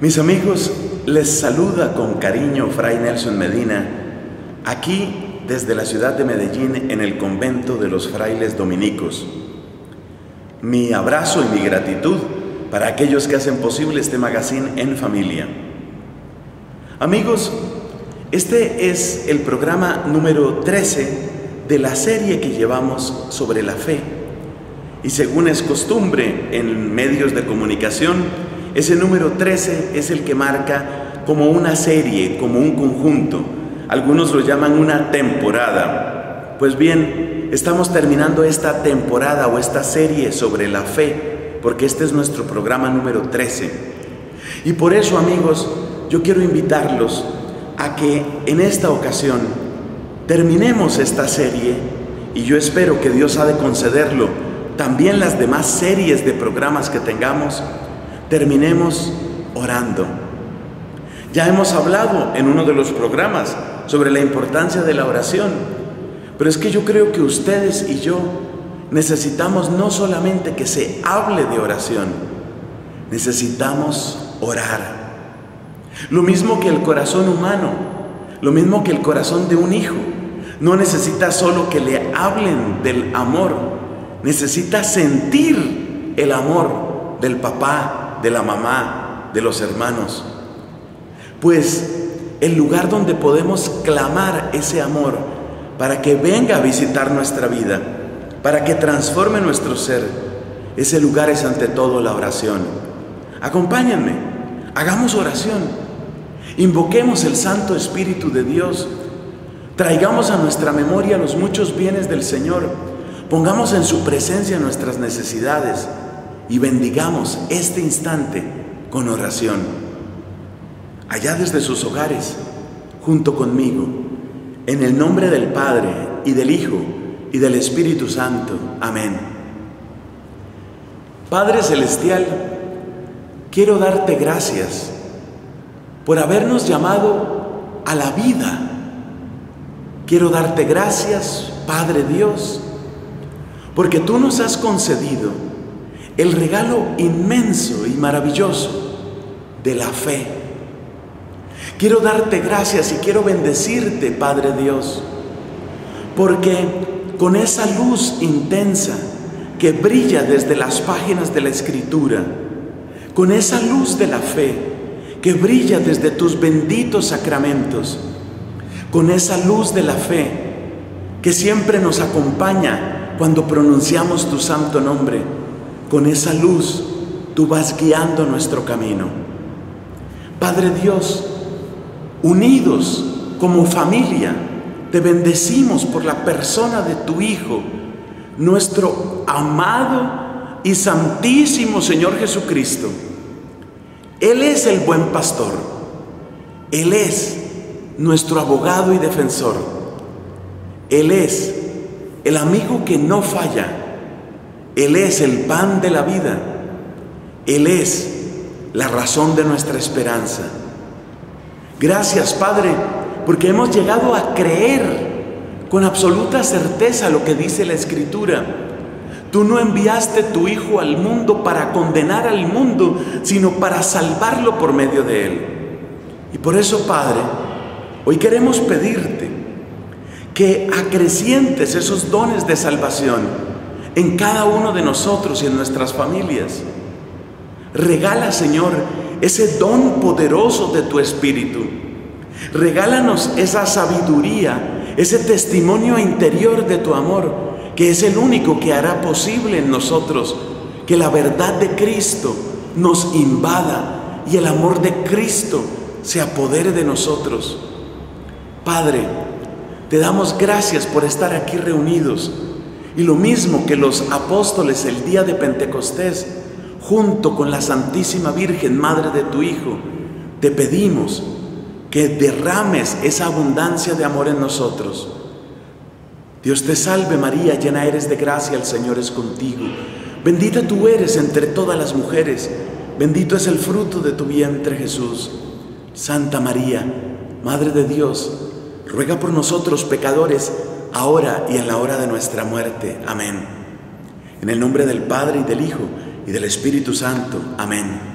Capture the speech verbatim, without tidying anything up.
Mis amigos, les saluda con cariño Fray Nelson Medina, aquí desde la ciudad de Medellín, en el convento de los frailes dominicos. Mi abrazo y mi gratitud para aquellos que hacen posible este magazine en familia. Amigos, este es el programa número trece de la serie que llevamos sobre la fe. Y según es costumbre en medios de comunicación, ese número trece es el que marca como una serie, como un conjunto. Algunos lo llaman una temporada. Pues bien, estamos terminando esta temporada o esta serie sobre la fe, porque este es nuestro programa número trece. Y por eso, amigos, yo quiero invitarlos a que en esta ocasión terminemos esta serie, y yo espero que Dios ha de concederlo, también las demás series de programas que tengamos, terminemos orando. Ya hemos hablado en uno de los programas sobre la importancia de la oración, pero es que yo creo que ustedes y yo necesitamos no solamente que se hable de oración, necesitamos orar. Lo mismo que el corazón humano, lo mismo que el corazón de un hijo, no necesita solo que le hablen del amor, necesita sentir el amor del papá, de la mamá, de los hermanos. Pues el lugar donde podemos clamar ese amor para que venga a visitar nuestra vida, para que transforme nuestro ser, ese lugar es ante todo la oración. Acompáñenme, hagamos oración, invoquemos el Santo Espíritu de Dios, traigamos a nuestra memoria los muchos bienes del Señor, pongamos en su presencia nuestras necesidades y bendigamos este instante con oración. Allá desde sus hogares, junto conmigo, en el nombre del Padre y del Hijo y del Espíritu Santo. Amén. Padre Celestial, quiero darte gracias por habernos llamado a la vida. Quiero darte gracias, Padre Dios, porque tú nos has concedido el regalo inmenso y maravilloso de la fe. Quiero darte gracias y quiero bendecirte, Padre Dios, porque con esa luz intensa que brilla desde las páginas de la Escritura, con esa luz de la fe que brilla desde tus benditos sacramentos, con esa luz de la fe que siempre nos acompaña cuando pronunciamos tu santo nombre, con esa luz tú vas guiando nuestro camino. Padre Dios, unidos como familia, te bendecimos por la persona de tu Hijo, nuestro amado y santísimo Señor Jesucristo. Él es el buen pastor. Él es nuestro abogado y defensor. Él es el amigo que no falla. Él es el pan de la vida. Él es la razón de nuestra esperanza. Gracias, Padre, porque hemos llegado a creer con absoluta certeza lo que dice la Escritura. Tú no enviaste tu Hijo al mundo para condenar al mundo, sino para salvarlo por medio de él. Y por eso, Padre, hoy queremos pedirte que acrecientes esos dones de salvación en cada uno de nosotros y en nuestras familias. Regala, Señor, ese don poderoso de tu Espíritu. Regálanos esa sabiduría, ese testimonio interior de tu amor, que es el único que hará posible en nosotros que la verdad de Cristo nos invada y el amor de Cristo se apodere de nosotros. Padre, te damos gracias por estar aquí reunidos. Y lo mismo que los apóstoles el día de Pentecostés, junto con la Santísima Virgen, Madre de tu Hijo, te pedimos que derrames esa abundancia de amor en nosotros. Dios te salve María, llena eres de gracia, el Señor es contigo. Bendita tú eres entre todas las mujeres, bendito es el fruto de tu vientre Jesús. Santa María, Madre de Dios, ruega por nosotros pecadores, ahora y en la hora de nuestra muerte. Amén. En el nombre del Padre y del Hijo y del Espíritu Santo. Amén.